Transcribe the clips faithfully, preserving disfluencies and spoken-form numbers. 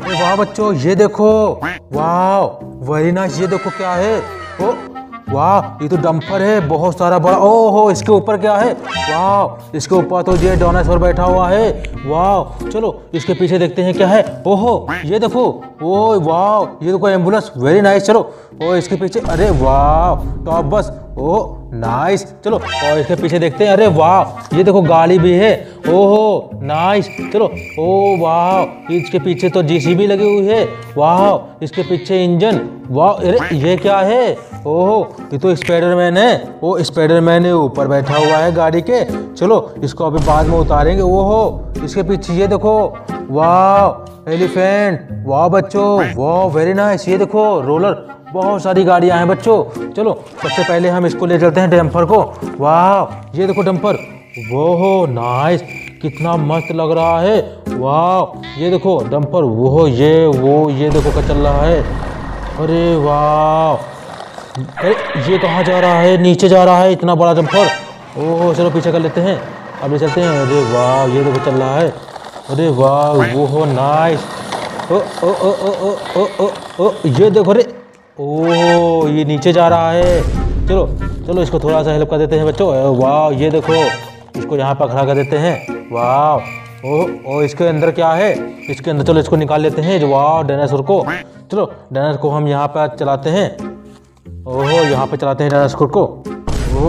अरे वाह बच्चों, ये देखो, वाह वेरी नाइस। ये देखो क्या है, ओ वाह, ये तो डंपर है बहुत सारा बड़ा। ओहो, इसके ऊपर क्या है, वाह, इसके ऊपर तो ये डायनासोर बैठा हुआ है। वाह, चलो इसके पीछे देखते हैं क्या है। ओहो, ये देखो, ओह वाह, ये देखो एम्बुलेंस, वेरी नाइस। चलो, ओ इसके पीछे, अरे वाह टॉप बस, ओ नाइस। चलो और इसके पीछे देखते हैं, अरे वाह, ये देखो गाड़ी भी है, ओहो नाइस। चलो, ओ वाह, इसके पीछे तो जीसीबी लगी हुई है, वाह, इसके पीछे इंजन, वाह, अरे ये क्या है, ओहो ये तो स्पाइडरमैन है। वो स्पाइडरमैन ऊपर बैठा हुआ है गाड़ी के। चलो इसको अभी बाद में उतारेंगे। ओहो, इसके पीछे ये देखो, वाह एलिफेंट, वाह बच्चों, वाह वेरी नाइस। ये देखो रोलर, बहुत सारी गाड़ियां हैं बच्चों। चलो सबसे पहले हम इसको ले चलते हैं डंपर को। वाह, ये देखो डंपर, वो नाइस, कितना मस्त लग रहा है। वाह, ये देखो डंपर, वो ये वो ये देखो क्या चल रहा है। अरे वाह, अरे ये कहाँ जा रहा है, नीचे जा रहा है इतना बड़ा डंपर। ओह चलो पीछे कर लेते हैं, अभी चलते हैं। अरे वाह, ये देखो चल रहा है। अरे वाह, वो हो नाइस। ओ ओ ओ ओ ओ ओ ओ ओ ये देखो, अरे ओह ये नीचे जा रहा है। चलो चलो इसको थोड़ा सा हेल्प कर देते हैं बच्चों। वाह, ये देखो, इसको यहाँ पर खड़ा कर देते हैं। वाह, ओह ओ इसके अंदर क्या है, इसके अंदर, चलो इसको निकाल लेते हैं। वाह डायनासोर को, चलो डायनासोर को हम यहाँ पर चलाते हैं। ओहो, यहाँ पे चलाते हैं डायनासोर को। ओहो,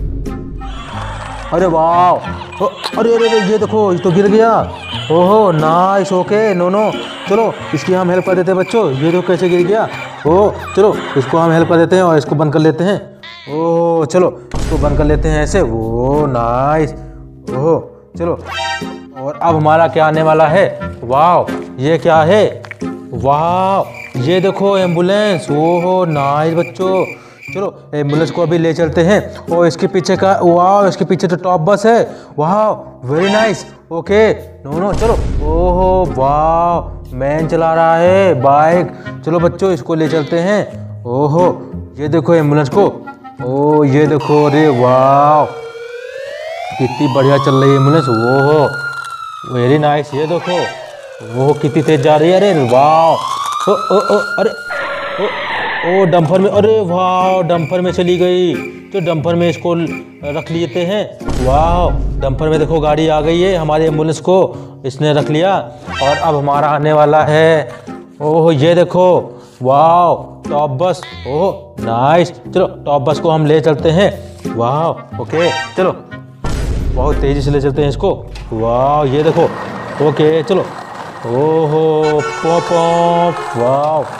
अरे वाह, अरे अरे अरे ये देखो, ये तो गिर गया। ओहो नाइस, ओके, नो नो। चलो इसकी हम हेल्प कर देते हैं बच्चों। ये देखो कैसे गिर गया। ओह चलो इसको हम हेल्प कर देते हैं और इसको बंद कर लेते हैं। ओह चलो इसको बंद कर लेते हैं ऐसे। Oh nice. ओह चलो, और अब हमारा क्या आने वाला है। वाह, ये क्या है, वाह ये देखो एम्बुलेंस। ओहो नाइस बच्चों। चलो एम्बुलेंस को अभी ले चलते हैं। और इसके पीछे का, वाह इसके पीछे तो टॉप बस है। वाह very nice, okay, no no. चलो, ओहो वाह, मैन चला रहा है बाइक। चलो बच्चों इसको ले चलते हैं। ओहो, ये देखो एम्बुलेंस को। ओ ये देखो, अरे वाह कितनी बढ़िया चल रही है एम्बुलेंस। ओहो वेरी नाइस। ये देखो, वो कितनी तेज जा रही है। अरे वाह, ओ ओ ओ अरे ओ ओ डंपर में, अरे वाह डंपर में चली गई। तो डंपर में इसको रख लेते हैं। वाह, डंपर में देखो गाड़ी आ गई है, हमारी एम्बुलेंस को इसने रख लिया। और अब हमारा आने वाला है। ओह ये देखो, वाह टॉप बस, ओह नाइस। चलो टॉप बस को हम ले चलते हैं। वाह ओके, चलो बहुत तेज़ी से ले चलते हैं इसको। वाह ये देखो, ओके चलो। ओहो पॉप पॉप, वाह,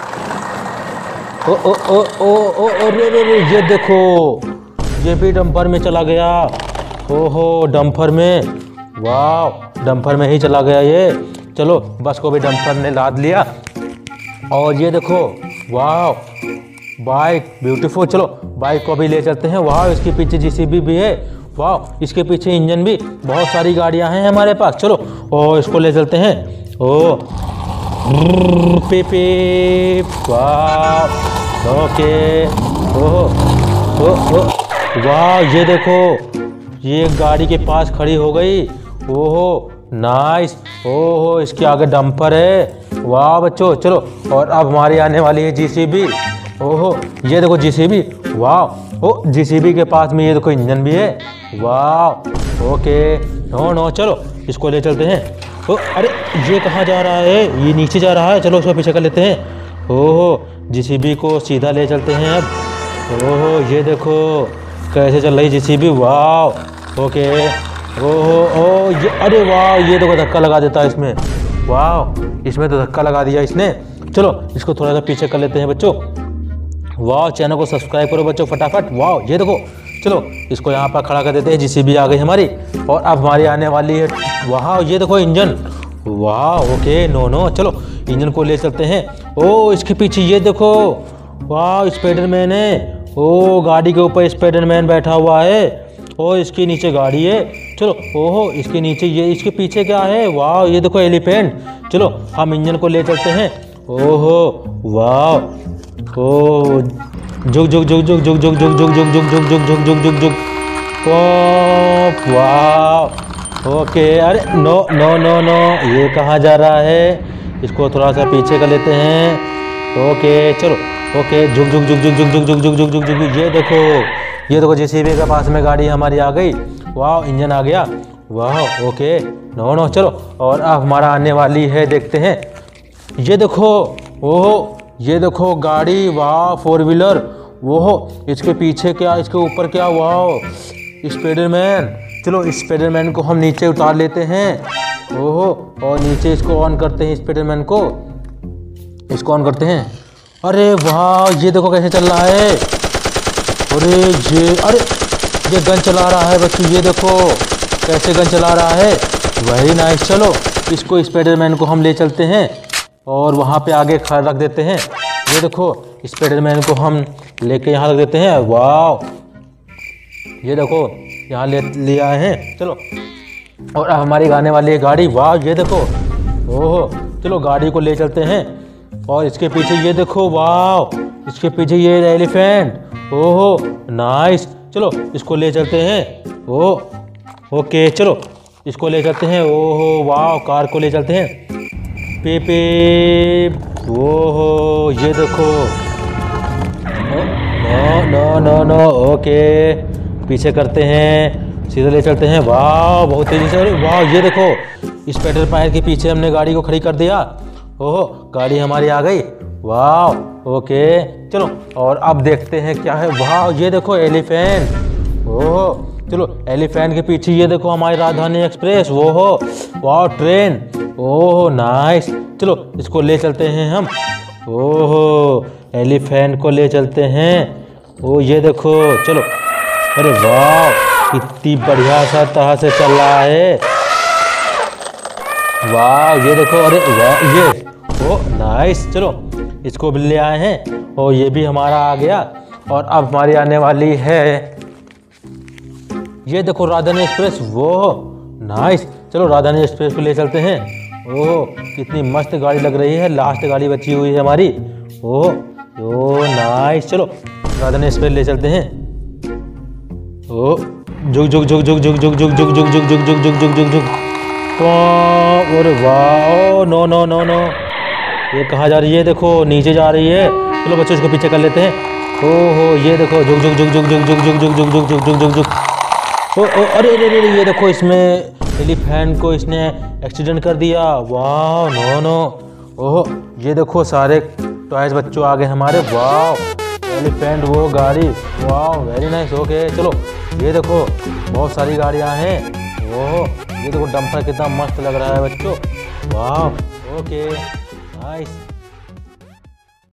ओ ओ ओ ओ ओ अरे रे रे, ये देखो ये भी डंपर में चला गया। ओहो डंपर में, वाह डंपर में ही चला गया ये। चलो बस को भी डंपर ने लाद लिया। और ये देखो, वाह बाइक ब्यूटीफुल। चलो बाइक को भी ले चलते हैं। वाह इसके पीछे जीसीबी भी है। वाह इसके पीछे इंजन भी, बहुत सारी गाड़ियां हैं हमारे पास। चलो ओ इसको ले चलते हैं। ओ पे पे, वाह ओके, ओह ओ ओ वाह ये देखो, ये गाड़ी के पास खड़ी हो गई। ओहो नाइस। ओहो इसके आगे डंपर है। वाह बच्चों, चलो और अब हमारी आने वाली है जीसीबी। ओहो ये देखो जीसीबी, वाह ओ जीसीबी के पास में ये देखो इंजन भी है। वाह ओके, नो नो। चलो इसको ले चलते हैं। ओ अरे ये कहाँ जा रहा है, ये नीचे जा रहा है। चलो उसको पीछे कर लेते हैं। ओहो जीसीबी को सीधा ले चलते हैं अब। ओहो ये देखो कैसे चल रही जीसीबी। वाह ओके, ओहो ओ ये, अरे वाह ये देखो धक्का लगा देता है इसमें। वाह इसमें तो धक्का लगा दिया इसने। चलो इसको थोड़ा सा पीछे कर लेते हैं बच्चों। वाह चैनल को सब्सक्राइब करो बच्चों फटाफट। वाह ये देखो, चलो इसको यहाँ पर खड़ा कर देते हैं। जीसीबी आ गई हमारी। और अब हमारी आने वाली है, वाह ये देखो इंजन। वाह ओके, नो नो। चलो इंजन को ले चलते हैं। ओ इसके पीछे ये देखो, वाह स्पाइडरमैन है। ओ गाड़ी के ऊपर स्पाइडरमैन बैठा हुआ है। ओ इसके नीचे गाड़ी है। चलो ओहो इसके नीचे ये, इसके पीछे क्या है, वाह ये देखो एलिफेंट। चलो हम इंजन को ले चलते हैं। ओहो वाह, ओ जुग जुग जुग जुग जुग जुग जुग जुग जुग जुग जुग जुग जुग जुग जुग जुग, वाह ओके। अरे नो नो नो नो, ये कहाँ जा रहा है, इसको थोड़ा सा पीछे कर लेते हैं। ओके चलो, ओके झुक झुक झुक झुक झुक झुक झुक झुक झुक झुक झुक। ये देखो, ये देखो जेसीबी के पास में गाड़ी हमारी आ गई। वाह, इंजन आ गया। वाह, ओके, नो नो चलो। और अब हमारा आने वाली है, देखते हैं। ये देखो, ओहो, ये देखो गाड़ी, वाह फोर व्हीलर। वो इसके पीछे क्या, इसके ऊपर क्या, वाह स्पाइडरमैन। चलो स्पाइडरमैन को हम नीचे उतार लेते हैं। ओहो, और नीचे इसको ऑन करते हैं, स्पाइडरमैन को इसको ऑन करते हैं। अरे वाह, ये देखो कैसे चल रहा है। अरे ये, अरे ये गन चला रहा है बच्चों, ये देखो कैसे गन चला रहा है। Very nice. चलो इसको स्पाइडरमैन को हम ले चलते हैं और वहाँ पे आगे खड़ा रख देते हैं। ये देखो स्पाइडरमैन को हम लेके यहाँ रख देते हैं। वाह, ये देखो यहाँ ले ले आए हैं। चलो, और अब हमारी आने वाली है गाड़ी। वाह, ये देखो, ओहो, चलो गाड़ी को ले चलते हैं। और इसके पीछे ये देखो, वाह इसके पीछे ये एलिफेंट। ओहो नाइस। चलो इसको ले चलते हैं। ओह ओके, चलो इसको ले चलते हैं। ओहो वाह, कार को ले चलते हैं। पे पे ओहो, ये देखो, no no no no. Okay, पीछे करते हैं, सीधे ले चलते हैं। वाह, बहुत तेजी से। वाह, ये देखो स्पाइडर पैर के पीछे हमने गाड़ी को खड़ी कर दिया। ओहो, गाड़ी हमारी आ गई। वाह, ओके चलो, और अब देखते हैं क्या है। वाह, ये देखो एलिफेंट। ओहो, चलो एलिफेंट के पीछे ये देखो हमारी राजधानी एक्सप्रेस। वो हो, वाह ट्रेन। Oh nice. चलो इसको ले चलते हैं हम। ओहो, एलिफेंट को ले चलते हैं। ओ ये देखो, चलो। अरे वाह, कितनी बढ़िया सा तरह से चल रहा है। वाह, ये देखो, अरे वाह, ये ओ नाइस। चलो इसको भी ले आए हैं और ये भी हमारा आ गया। और अब हमारी आने वाली है, ये देखो राजधानी एक्सप्रेस। वो नाइस। चलो राजधानी एक्सप्रेस को ले चलते हैं। ओह, कितनी मस्त गाड़ी लग रही है। लास्ट गाड़ी बची हुई है हमारी। Oh oh nice. चलो राजधानी एक्सप्रेस ले चलते हैं। ओ झुक झुक झुक झुक झुक झुक झुक झुक झुक झुक झुक झुक झुक झुक झुक झुक। अरे वाह, नो नो नो नो, ये कहाँ जा रही है? देखो नीचे जा रही है। चलो बच्चों इसको पीछे कर लेते हैं। ओहो, ये देखो झुक झुक झुक झुक झुक झुक झुक झुक झुक झुक झुक झुक झुक। ओ अरे अरे अरे, ये देखो इसमें एलिफेंट को इसने एक्सीडेंट कर दिया। वाह, नो नो। ओह, ये देखो सारे टॉयज बच्चों आ गए हमारे। वाह, एलिफेंट, वो गाड़ी। वाह, वेरी नाइस। ओके चलो, ये देखो बहुत सारी गाड़ियाँ हैं। ओह, ये देखो डंपर कितना मस्त लग रहा है बच्चों। वाह, ओके नाइस।